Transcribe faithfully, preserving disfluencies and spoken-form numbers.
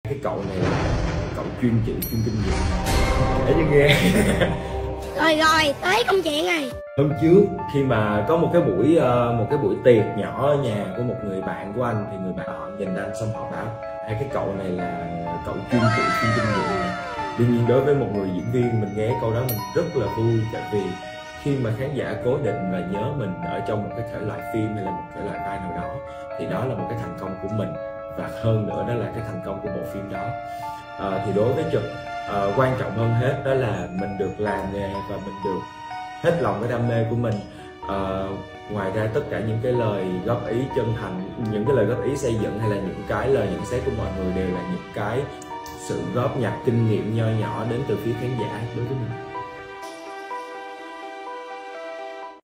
Cái cậu này là cậu chuyên trị chuyên kinh nghiệm để cho nghe. Rồi rồi, tới công chuyện này. Hôm trước khi mà có một cái buổi một cái buổi tiệc nhỏ ở nhà của một người bạn của anh, thì người bạn họ nhìn anh xong họ bảo hai cái cậu này là cậu chuyên trị chuyên kinh nghiệm. Tuy nhiên đối với một người diễn viên, mình nghe câu đó mình rất là vui, tại vì khi mà khán giả cố định và nhớ mình ở trong một cái thể loại phim hay là một thể loại vai nào đó, thì đó là một cái thành công của mình, và hơn nữa đó là cái thành công của bộ phim đó. À, thì đối với Trực, à, quan trọng hơn hết đó là mình được làm nghề và mình được hết lòng cái đam mê của mình. À, ngoài ra tất cả những cái lời góp ý chân thành, những cái lời góp ý xây dựng hay là những cái lời nhận xét của mọi người đều là những cái sự góp nhặt kinh nghiệm nho nhỏ đến từ phía khán giả đối với mình.